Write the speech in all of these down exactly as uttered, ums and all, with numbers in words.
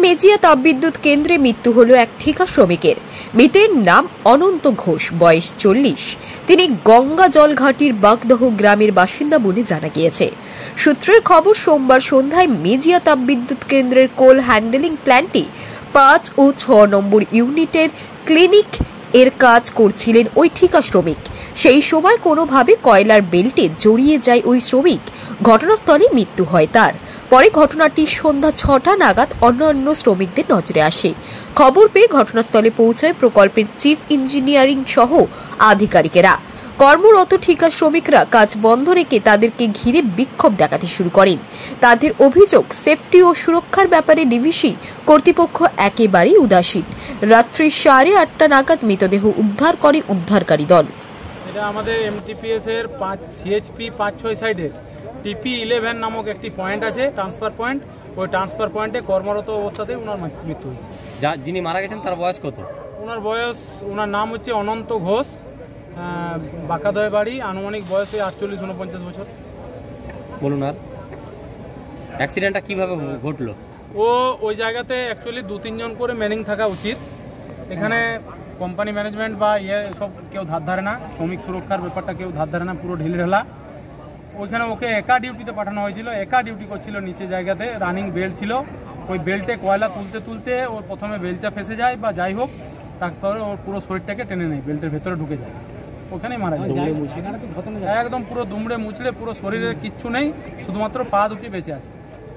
মেজিয়া তাপবিদ্যুৎ কেন্দ্রে মৃত্যু হলো এক ঠিকা শ্রমিকের। মৃতের নাম অনন্ত ঘোষ, বয়স চল্লিশ। তিনি গঙ্গা জলঘাটির বাগদহ গ্রামের বাসিন্দা বলে জানা গিয়েছে। সূত্রের খবর, সোমবার সন্ধ্যায় মেজিয়া তাপবিদ্যুৎ কেন্দ্রের কোল হ্যান্ডেলিং প্ল্যান্টে পাঁচ ও ছ নম্বর ইউনিটের ক্লিনিক এর কাজ করছিলেন ওই ঠিকা শ্রমিক। সেই সময় কোনোভাবে কয়লার বেল্টে জড়িয়ে যায় ওই শ্রমিক। ঘটনাস্থলে মৃত্যু হয় তার। পরে ঘটনাটি সন্ধ্যা ছটা নাগাদ অন্যান্য শ্রমিকদের নজরে আসে। খবর পেয়ে ঘটনাস্থলে পৌঁছায় প্রকল্পের চিফ ইঞ্জিনিয়ারিং সহ আধিকারিকেরা। কর্মরত ঠিকা শ্রমিকরা কাজ বন্ধ রেখে তাদেরকে ঘিরে বিক্ষোভ দেখাতে শুরু করেন। তাদের অভিযোগ, সেফটি ও সুরক্ষার ব্যাপারে ডিভিসি কর্তৃপক্ষ একেবারেই উদাসীন। রাত্রি সাড়ে আটটা নাগাদ মৃতদেহ উদ্ধার করে উদ্ধারকারী দল। এটা আমাদের এমটিপিএস এর পাঁচ সিএইচপি পাঁচ ছয় সাইডের টিপি ইলেভেন নামক একটি পয়েন্ট আছে, ট্রান্সফার পয়েন্ট। ওই ট্রান্সফার পয়েন্টে কর্মরত অবস্থাতে ওনার মৃত্যু। যা যিনি মারা গেছেন তার বয়স কত? ওনার বয়স, ওনার নাম হচ্ছে অনন্ত ঘোষ, বাঁকাদয় বাড়ি, আনুমানিক বয়স আটচল্লিশ উনপঞ্চাশ বছর। বলুন, আর অ্যাক্সিডেন্টটা কিভাবে ঘটলো? ও ওই জায়গাতে অ্যাকচুয়ালি দু তিনজন করে ম্যানিং থাকা উচিত। এখানে কোম্পানি ম্যানেজমেন্ট বা ইয়ে সব কেউ ধার ধারে না, শ্রমিক সুরক্ষার ব্যাপারটা কেউ ধার ধারে না, পুরো ঢিলঢালা। ওইখানে ওকে একা ডিউটিতে পাঠানো হয়েছিল, একা ডিউটি করছিল নিচে জায়গাতে, রানিং বেল্ট ছিল। ওই বেল্টে কয়লা তুলতে তুলতে ওর প্রথমে বেলচা ফেসে যায় বা যাই হোক, তারপরে ওর পুরো শরীরটাকে টেনে নেয়, বেল্টের ভেতরে ঢুকে যায়, ওখানেই মারা যায়। একদম পুরো দুমড়ে মুচড়ে, পুরো শরীরের কিচ্ছু নেই, শুধুমাত্র পা দুটি বেঁচে আছে।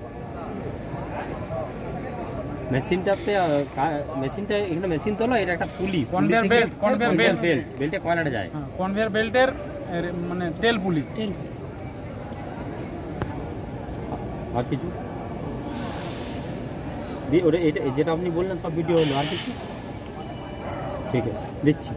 মেশিনটাতে মেশিনটা এখানে মেশিন তো না, এটা একটা pulley, conveyor belt, conveyor belt belt বেল্টে কয়লাটা যায়, কনভেয়ার বেল্টের মানে তেল পুলি। আর কিছু ওটা এটা যেটা আপনি বললেন সব ভিডিও হলো, আর কিছু? ঠিক আছে, দিচ্ছি।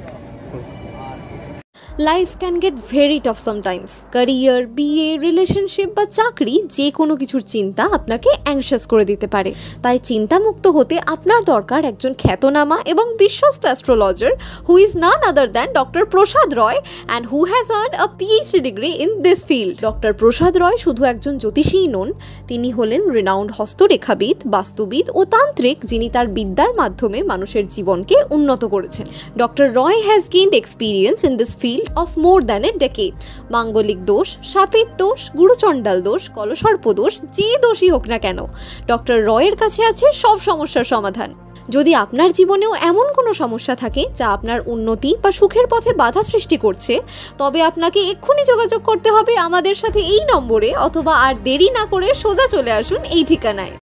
Life can get very tough sometimes. Career, বিয়ে, রিলেশনশিপ বা চাকরি, যে কোনো কিছুর চিন্তা আপনাকে অ্যাংশাস করে দিতে পারে। তাই চিন্তামুক্ত হতে আপনার দরকার একজন খ্যাতনামা এবং বিশ্বস্ত astrologer who is none other than doctor Prasad Roy and who has earned a PhD degree in this field. Doctor Prasad Roy শুধু একজন জ্যোতিষীই নন, তিনি হলেন রিনাউন্ড হস্তরেখাবিদ, বাস্তুবিদ ও তান্ত্রিক, যিনি তার বিদ্যার মাধ্যমে মানুষের জীবনকে উন্নত করেছেন। Doctor Roy has gained experience in this field of more than a decade. মাঙ্গলিক দোষ, সাপের দোষ, গুরুচণ্ডাল দোষ, কলসর্প দোষ, যে দোষই হোক না কেন, ডক্টর রয়ের কাছে আছে সব সমস্যার সমাধান। যদি আপনার জীবনেও এমন কোনো সমস্যা থাকে যা আপনার উন্নতি বা সুখের পথে বাধা সৃষ্টি করছে, তবে আপনাকে এক্ষুনি যোগাযোগ করতে হবে আমাদের সাথে এই নম্বরে, অথবা আর দেরি না করে সোজা চলে আসুন এই ঠিকানায়।